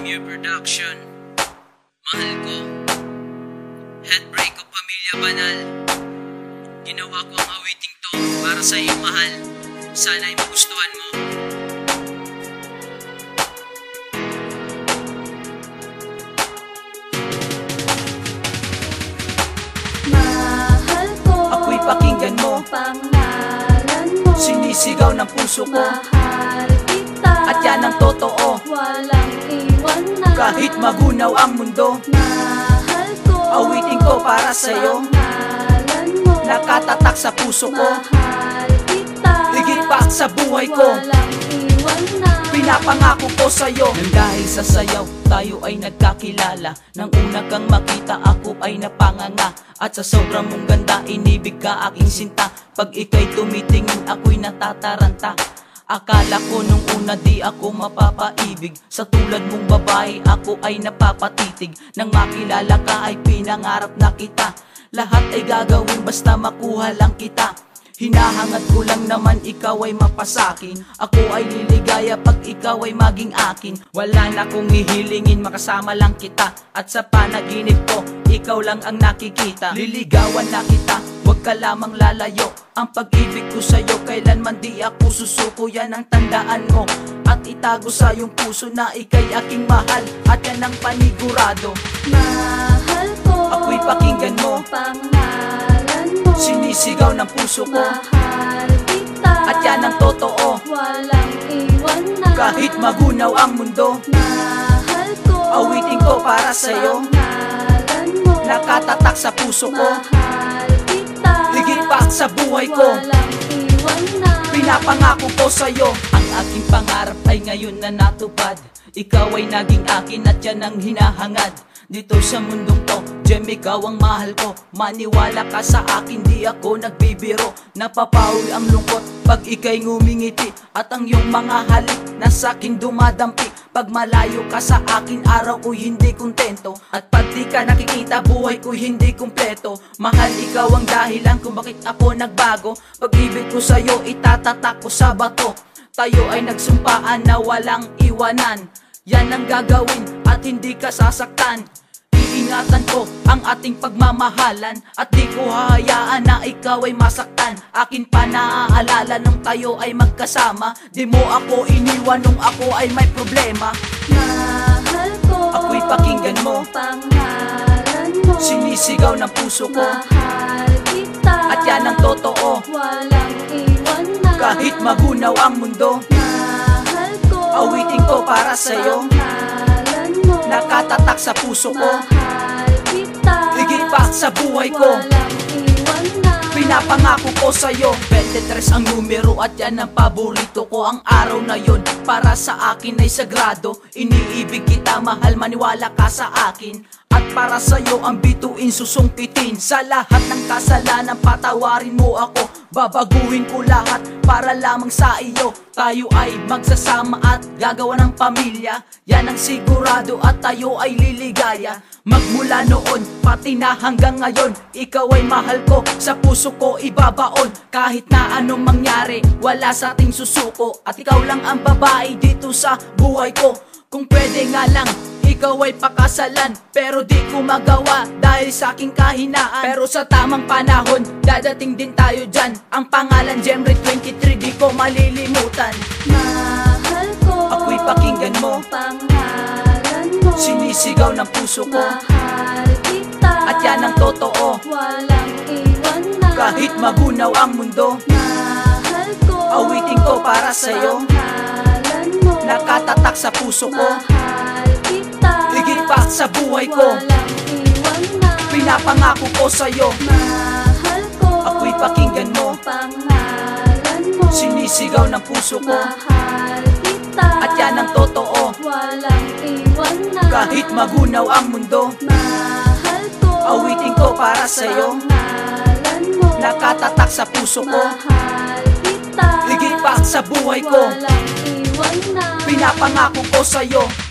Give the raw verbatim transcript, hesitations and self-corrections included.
New Production. Mahal ko, heartbreak o pamilya banal. Ginawa ko ang awiting to para sa iyo, mahal. Sana'y magustuhan mo. Mahal ko, ako'y pakinggan mo. Pangalan mo, sinisigaw ng puso ko. Mahal kita, at yan ang totoo. Walang iwanan, kahit magunaw ang mundo. Mahal ko, awiting ko para sa'yo. Pangalan mo, nakatatak sa puso ko. Mahal kita, higit pa sa buhay ko. Walang iwanan, pinapangako ko sa'yo. Nang dahil sa sayaw, tayo ay nagkakilala. Nang una kang makita, ako ay napanganga. At sa sobrang mong ganda, inibig ka aking sinta. Pag ika'y tumitingin, ako'y natataranta. Akala ko nung una di ako mapapaibig. Sa tulad mong babae, ako ay napapatitig. Nang makilala ka ay pinangarap na kita. Lahat ay gagawin basta makuha lang kita. Hinahangad ko lang naman ikaw ay mapasakin. Ako ay liligaya pag ikaw ay maging akin. Wala na kong hihilingin, makasama lang kita. At sa panaginip ko, ikaw lang ang nakikita. Liligawan na kita, huwag ka lamang lalayo. Ang pag-ibig ko sa'yo, kailanman di ako susuko. Yan ang tandaan mo, at itago sa iyong puso na ika'y aking mahal. At yan ang panigurado. Mahal ko, ako'y pakinggan mo. Pangalan mo, sinisigaw ng puso ko. Mahal kita, at yan ang totoo. Walang iwanan, kahit magunaw ang mundo. Mahal ko, awiting ko para sa'yo. Pangalan mo, nakatatak sa puso ko. Mahal kita, higit pa sa buhay ko. Walang iwanan, pinapangako ko sa'yo. Ang aking pangarap ay ngayon na natupad. Ikaw ay naging akin at yan ang hinahangad. Dito sa mundong to, Jem, ikaw ang mahal ko. Maniwala ka sa akin, di ako nagbibiro. Napapawi ang lungkot pag ika'y ngumingiti. At ang iyong mga halik na sa'kin dumadampi. Pag malayo ka sa akin, araw ko'y hindi kontento. At pag di ka nakikita, buhay ko'y hindi kumpleto. Mahal, ikaw ang dahilan kung bakit ako nagbago. Pag-ibig ko sa'yo, itatatak ko sa bato. Tayo ay nagsumpaan na walang iwanan. Yan ang gagawin at hindi ka sasaktan. Iingatan ko ang ating pagmamahalan. At di ko hahayaan na ikaw ay masaktan. Akin pa naaalala nung tayo ay magkasama. Di mo ako iniwan nung ako ay may problema. Mahal ko, ako'y pakinggan mo. Pangalan mo, sinisigaw ng puso ko. Mahal kita, at yan ang totoo. Walang iwanan, kahit magunaw ang mundo. Mahal ko, awiting ko para sa'yo. Pangalan mo, nakatatak sa puso ko. Mahal kita, higit pa sa buhay ko. Walang iwanan, pinapangako ko sa'yo. twenty-three ang numero at yan ang paborito ko. Ang araw na yon para sa akin ay sagrado. Iniibig kita, mahal, maniwala ka sa akin. At para sa'yo ang bituin susungkitin. Sa lahat ng kasalanan patawarin mo ako. Babaguhin ko lahat para lamang sa iyo. Tayo ay magsasama at gagawa ng pamilya. Yan ang sigurado at tayo ay liligaya. Magmula noon pati na hanggang ngayon, ikaw ay mahal ko, sa puso ko ibabaon. Kahit na anong mangyari, wala sa ating susuko. At ikaw lang ang babae dito sa buhay ko. Kung pwede nga lang, ikaw ay pakasalan, pero di ko magawa dahil sa aking kahinaan. Pero sa tamang panahon, dadating din tayo dyan. Ang pangalan Jemre twenty-three, di ko malilimutan. Mahal ko, ako'y pakinggan mo. Pangalan mo, sinisigaw ng puso ko. Mahal kita, at yan ang totoo. Walang iwanan, kahit magunaw ang mundo. Mahal ko, awiting ko para sa'yo. Pangalan mo, nakatatak sa puso ko. Mahal kita, higit pa sa buhay ko. Walang iwanan, pinapangako ko sa'yo. Mahal ko, ako'y pakinggan mo. Pangalan mo, sinisigaw ng puso ko. Mahal kita, at yan ang totoo. Walang iwanan, kahit magunaw ang mundo. Mahal ko, awiting ko para sa'yo. Pangalan mo, nakatatak sa puso ko. Mahal kita, higit pa sa buhay ko. Walang iwanan, pinapangako ko sa'yo.